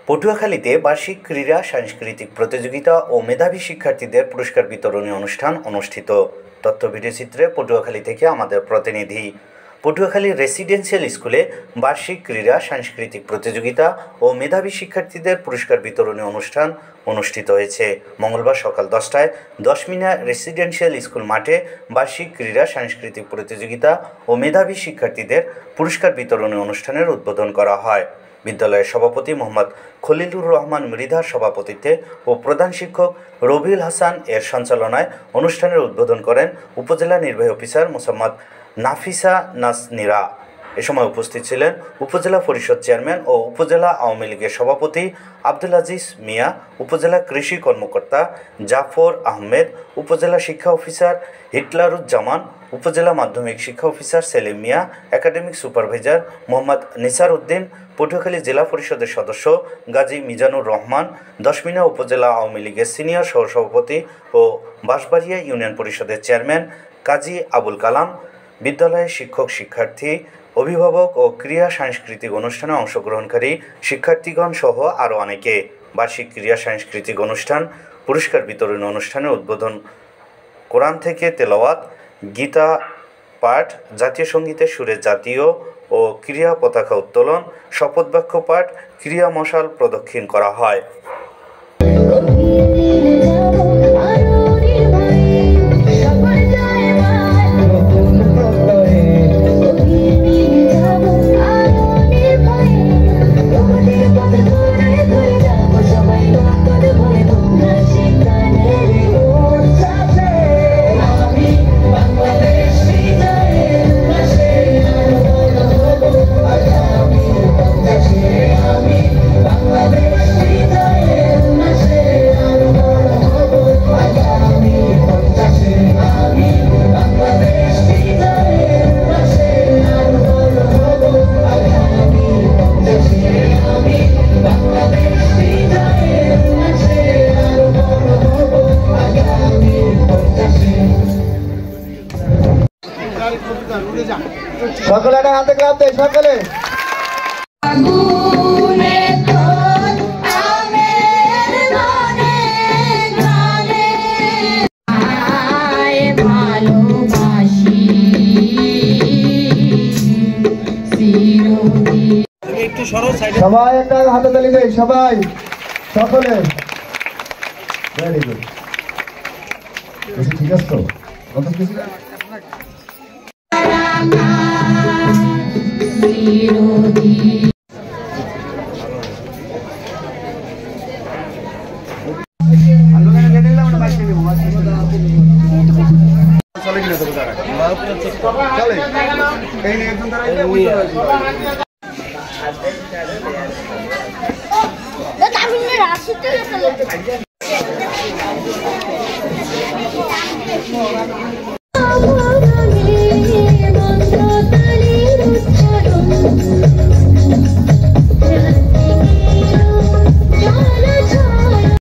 পটুয়াখালীতে বার্ষিক ক্রীড়া সাংস্কৃতিক প্রতিযোগিতা ও মেধাবী শিক্ষার্থীদের পুরস্কার বিতরণী অনুষ্ঠান অনুষ্ঠিত। তথ্য ভিডিওচিত্রে পটুয়াখালী থেকে আমাদের প্রতিনিধি। পটুয়াখালী রেসিডেন্সিয়াল স্কুলে বার্ষিক ক্রীড়া সাংস্কৃতিক প্রতিযোগিতা ও মেধাবী শিক্ষার্থীদের পুরস্কার বিতরণী অনুষ্ঠান অনুষ্ঠিত হয়েছে। মঙ্গলবার সকাল 10টায় 10 মিনা রেসিডেন্সিয়াল স্কুল মাঠে বার্ষিক ক্রীড়া সাংস্কৃতিক প্রতিযোগিতা ও মেধাবী শিক্ষার্থীদের পুরস্কার বিতরণী অনুষ্ঠানের উদ্বোধন করা হয়। বিদ্যালয়ের সভাপতি মোহাম্মদ খলিলুর রহমান মৃধার সভাপতিত্বে ও প্রধান শিক্ষক রবিউল হাসান এর সঞ্চালনায় অনুষ্ঠানের উদ্বোধন করেন উপজেলা নির্বাহী অফিসার মোসাম্মদ নাফিসা নাসনীরা। এ সময় উপস্থিত ছিলেন উপজেলা পরিষদ চেয়ারম্যান ও উপজেলা আওয়ামী লীগের সভাপতি আব্দুল আজিজ মিয়া, উপজেলা কৃষি কর্মকর্তা জাফর আহমেদ, উপজেলা শিক্ষা অফিসার হিটলারুজ্জামান, উপজেলা মাধ্যমিক শিক্ষা officer Selim Miah, academic supervisor Mohammad Nisar Uddin, Patuakhali জেলা পরিষদের সদস্য গাজী মিজানুর রহমান, 10 মিনা উপজেলা আওয়ামী লীগের সিনিয়র সহসভাপতি ও বাঁশবাড়িয়া ইউনিয়ন পরিষদের চেয়ারম্যান কাজী আবুল কালাম, বিদ্যালয়ের শিক্ষক শিক্ষার্থী, অভিভাবক ও ক্রীড়া সাংস্কৃতিক অনুষ্ঠানে অংশগ্রহণকারী শিক্ষার্থীগণ সহ আরও অনেকে। বার্ষিক ক্রীড়া সাংস্কৃতিক অনুষ্ঠান পুরস্কার বিতরণ অনুষ্ঠানের উদ্বোধন, কোরআন থেকে তেলাওয়াত, গীতা পাঠ, জাতীয় সঙ্গীতের সুরে জাতীয় ও ক্রীড়া পতাকা উত্তোলন, শপথ বাক্য পাঠ, ক্রীড়া মশাল প্রদক্ষিণ করা হয়। সকলে একটা হাতে ক্লাব দেয় সকলে। সবাই একটা হাতে তালি দেয় সবাই, সকলে। ভেরি গুড, ঠিক আছে তো? চলে